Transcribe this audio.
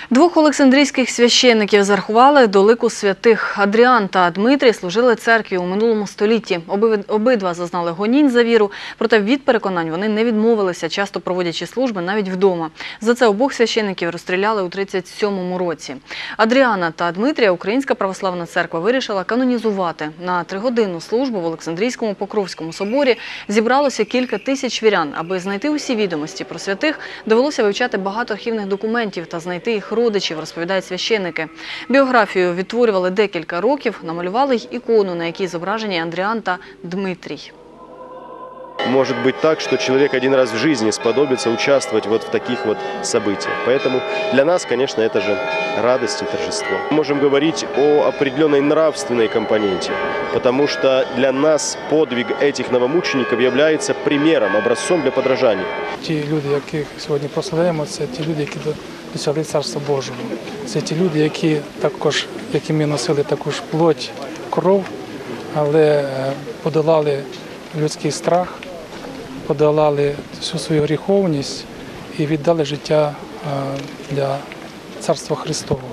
Двох олександрійських священиків зарахували до лику святих. Адріан та Дмитрій служили церкві у минулому столітті. Обидва зазнали гонінь за віру, проте від переконань вони не відмовилися, часто проводячи служби навіть вдома. За це обох священиків розстріляли у 1937 році. Адріана та Дмитрія Українська православна церква вирішила канонізувати. На 3-годинну службу в Олександрійському Покровському соборі зібралося кілька тисяч вірян. Аби знайти усі відомості про святих, довелося вивчати багато архівних документів та знайти їх родичів, розповідають священики. Біографію відтворювали декілька років, намалювали й ікону, на якій зображені Адріан та Дмитрій. Может быть так, что человек один раз в жизни сподобится участвовать вот в таких вот событиях. Поэтому для нас, конечно, это же радость и торжество. Мы можем говорить о определенной нравственной компоненте, потому что для нас подвиг этих новомучеников является примером, образцом для подражания. Ті люди, яких сьогодні прославляємо, це ті люди, які досягли Царства Божого. Це ті люди, які ми носили таку ж плоть, кров, але подолали людський страх, подолали всю свою гріховність і віддали життя для Царства Христового.